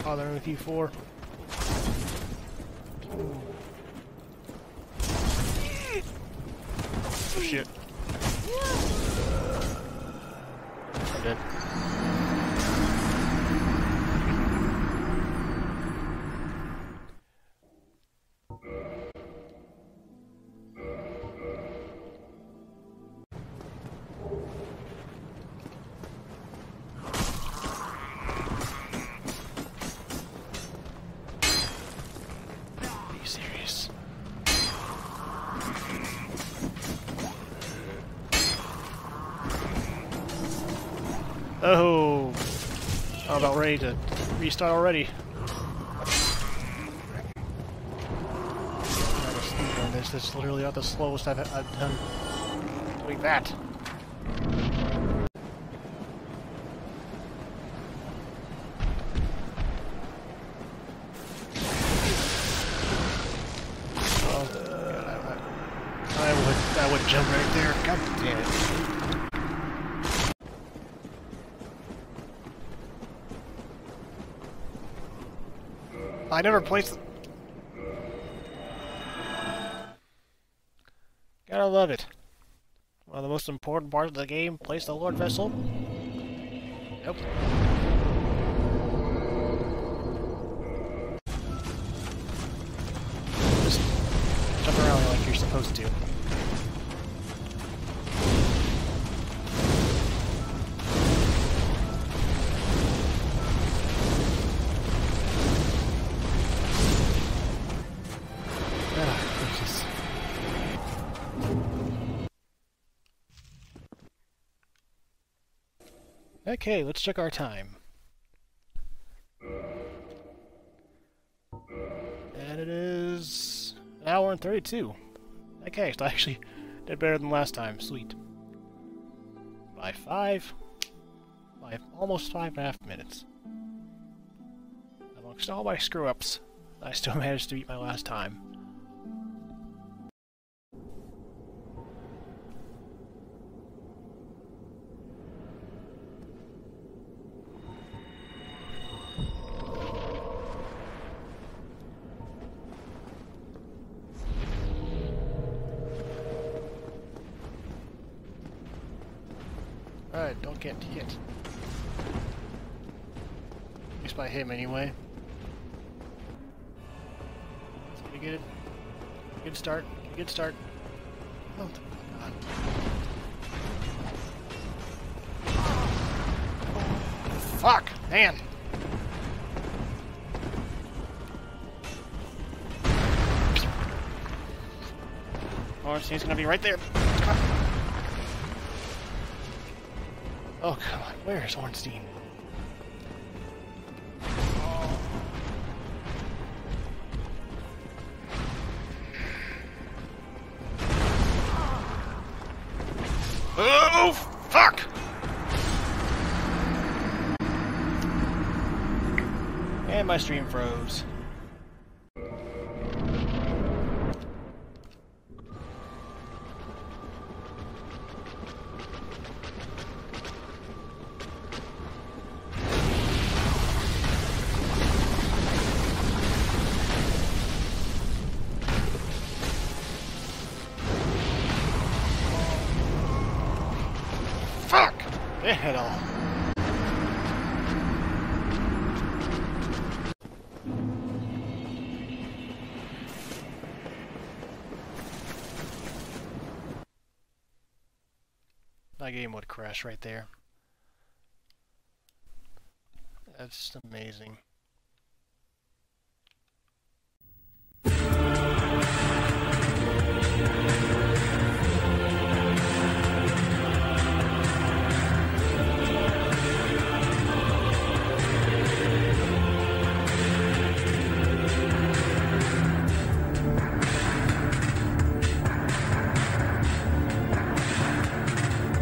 bothering with you for? Oh shit. I'm dead. Oh, I'm about ready to restart already. This is literally about the slowest I've done doing that. Oh, God, I would jump right there. God damn it. I never placed... Gotta love it. One of the most important parts of the game, place the Lord Vessel. Nope. Just jump around like you're supposed to. Okay, let's check our time. And it is an hour and 32. Okay, so I actually did better than last time. Sweet. By almost 5.5 minutes. Amongst all my screw-ups, I still managed to beat my last time. Alright, don't get hit. At least by him, anyway. Let's get a good start. Good start. Oh, God. Fuck! Man! Ornstein's gonna be right there. Oh, come on. Where's Ornstein? Oh, fuck! And my stream froze. At all. My game would crash right there. That's just amazing.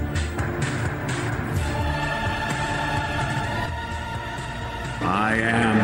I am